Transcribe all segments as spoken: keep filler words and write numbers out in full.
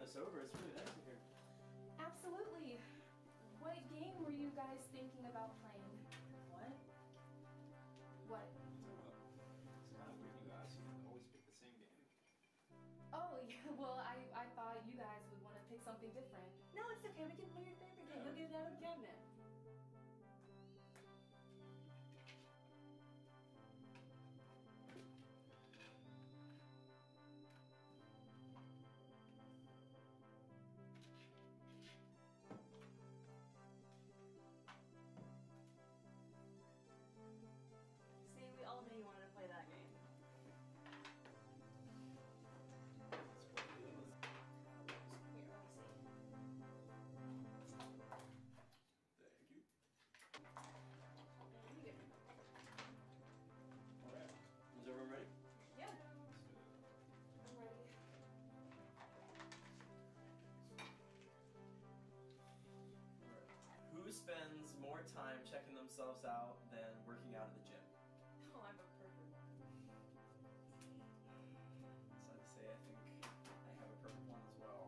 us over. It's really nice to hear. Absolutely. What game were you guys thinking about playing? What? What? It's kind of weird you guys you always pick the same game. Oh, yeah, well, I, I thought you guys would want to pick something different. No, it's okay. We can play your favorite game. Go get it out of the cabinet. See, we all knew you wanted to play that game. Here, let me see. Thank you. You get it. Alright. Is everyone ready? Yeah. Let's do it. I'm ready. Who spends more time checking themselves out than working out at the gym? Oh, I'm a perfect one. Sad to say, I think I have a perfect one as well.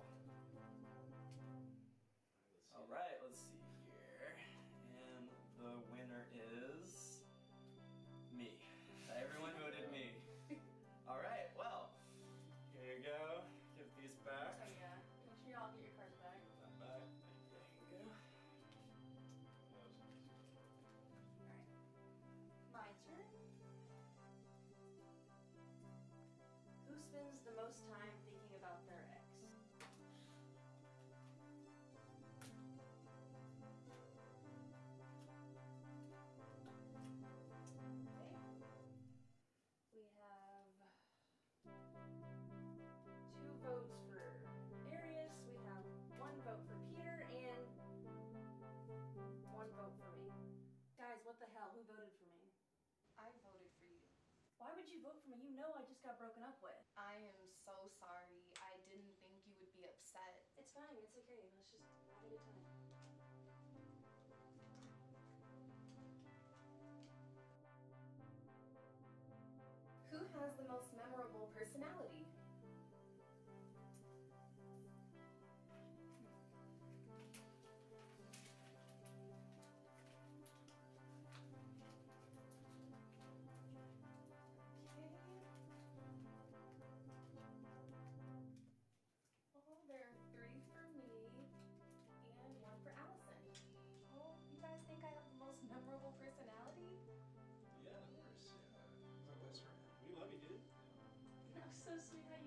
Alright, let's see here. And the winner is me. Everyone voted me. Alright, well, here you go. Give these back. Oh yeah. Make sure y'all get your cards back. That back. There you go. Alright. My turn. Who spends the most time thinking about their ex? Okay. We have two votes for Arius, we have one vote for Peter, and one vote for me. Guys, what the hell? Who voted for me? I voted for you. Why would you vote for me? You know I just got broken up with. I am so sorry. I didn't think you would be upset. It's fine, it's okay. Let's just have a good time. Who has the most memorable personality? Okay. Well, there are three for me and one for Allison. Oh, you guys think I have the most memorable personality? Yeah, of course. Yeah. My best friend. We love you, dude. That was so sweet how you